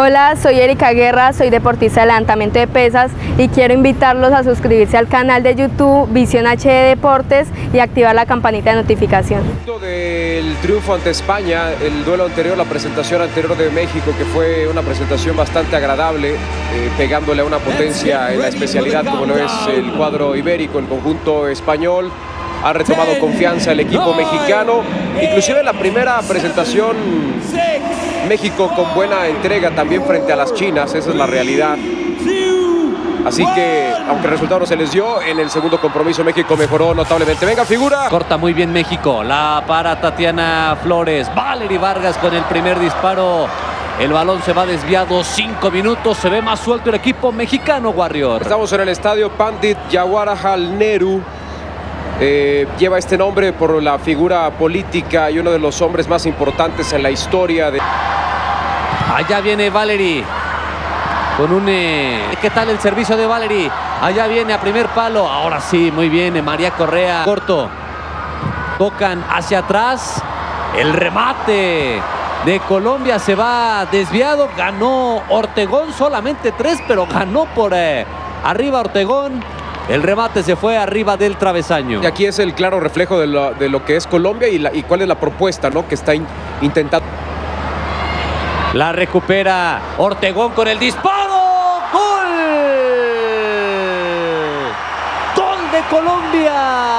Hola, soy Erika Guerra, soy deportista de levantamiento de pesas y quiero invitarlos a suscribirse al canal de YouTube Visión HD Deportes y activar la campanita de notificación. Del triunfo ante España, el duelo anterior, la presentación anterior de México, que fue una presentación bastante agradable, pegándole a una potencia en la especialidad como lo es el cuadro ibérico, el conjunto español. Ha retomado confianza el equipo mexicano, inclusive en la primera presentación México con buena entrega también frente a las chinas, esa es la realidad. Así que, aunque el resultado no se les dio, en el segundo compromiso México mejoró notablemente. Venga, figura. Corta muy bien México, la para Tatiana Flores. Valery Vargas con el primer disparo. El balón se va desviado, 5 minutos, se ve más suelto el equipo mexicano, Warrior. Estamos en el estadio Pandit Jawaharlal Nehru. Lleva este nombre por la figura política y uno de los hombres más importantes en la historia de... Allá viene Valery con un... ¿Qué tal el servicio de Valery? Allá viene a primer palo. Ahora sí, muy bien, María Correa. Corto. Tocan hacia atrás. El remate de Colombia se va desviado. Ganó Ortegón, solamente 3, pero ganó por arriba Ortegón. El remate se fue arriba del travesaño. Y aquí es el claro reflejo de lo que es Colombia y cuál es la propuesta, ¿no?, que está intentando. La recupera Ortegón con el disparo. ¡Gol! ¡Gol de Colombia!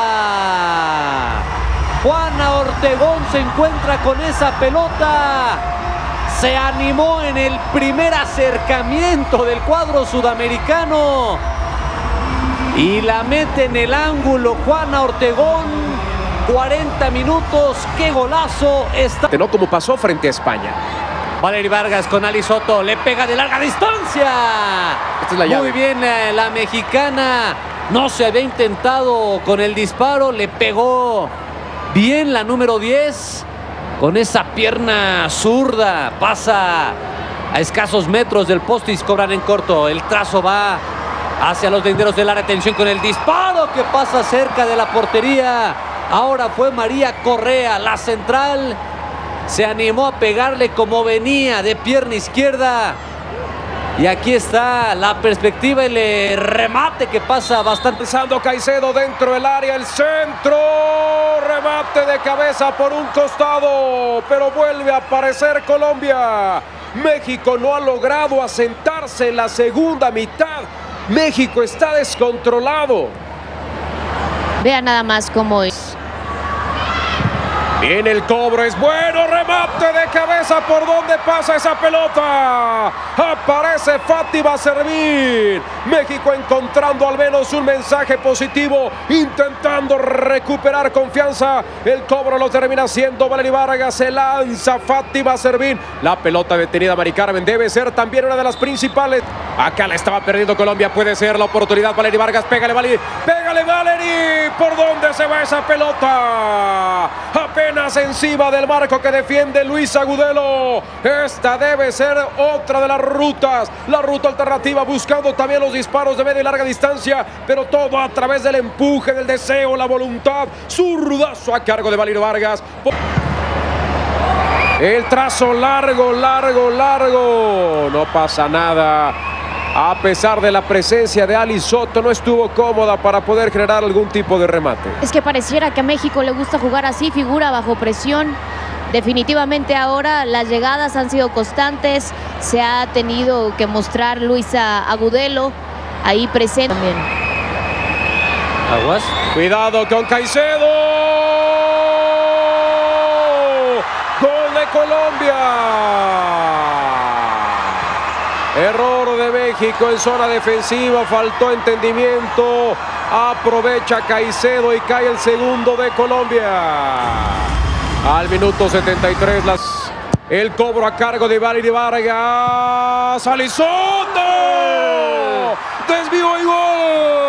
Juana Ortegón se encuentra con esa pelota. Se animó en el primer acercamiento del cuadro sudamericano. Y la mete en el ángulo Juana Ortegón. 40 minutos. ¡Qué golazo! ¿No? Como pasó frente a España. Valery Vargas con Ali Soto. Le pega de larga distancia. Esta es la llave. Muy bien la mexicana. No se había intentado con el disparo. Le pegó bien la número 10. Con esa pierna zurda. Pasa a escasos metros del poste y cobran en corto. El trazo va hacia los linderos del área. Atención con el disparo que pasa cerca de la portería. Ahora fue María Correa, la central. Se animó a pegarle como venía, de pierna izquierda. Y aquí está la perspectiva, el remate que pasa bastante. Pensando Caicedo dentro del área, el centro. Remate de cabeza por un costado, pero vuelve a aparecer Colombia. México no ha logrado asentarse en la segunda mitad. México está descontrolado. Vean nada más cómo es. Viene el cobro, es bueno, remate de cabeza. ¿Por dónde pasa esa pelota? Aparece Fátima Servín. México encontrando al menos un mensaje positivo, intentando recuperar confianza. El cobro lo termina haciendo Valery Vargas. Se lanza Fátima Servín. La pelota detenida, Mari Carmen, debe ser también una de las principales. Acá la estaba perdiendo Colombia, puede ser la oportunidad. Valery Vargas, pégale Valery, pégale Valery. ¿Por dónde se va esa pelota? Apenas encima del marco que defiende Luis Agudelo. Esta debe ser otra de las rutas, la ruta alternativa, buscando también los disparos de media y larga distancia, pero todo a través del empuje, del deseo, la voluntad. Zurdazo a cargo de Valery Vargas. El trazo largo, no pasa nada. A pesar de la presencia de Ali Soto, no estuvo cómoda para poder generar algún tipo de remate. Es que pareciera que a México le gusta jugar así, figura bajo presión. Definitivamente ahora las llegadas han sido constantes. Se ha tenido que mostrar Luisa Agudelo ahí presente también. Aguas. Cuidado con Caicedo. Gol de Colombia. Error de México en zona defensiva, faltó entendimiento. Aprovecha Caicedo y cae el segundo de Colombia. Al minuto 73, el cobro a cargo de Valery Vargas. Ali Soto. Desvío y gol.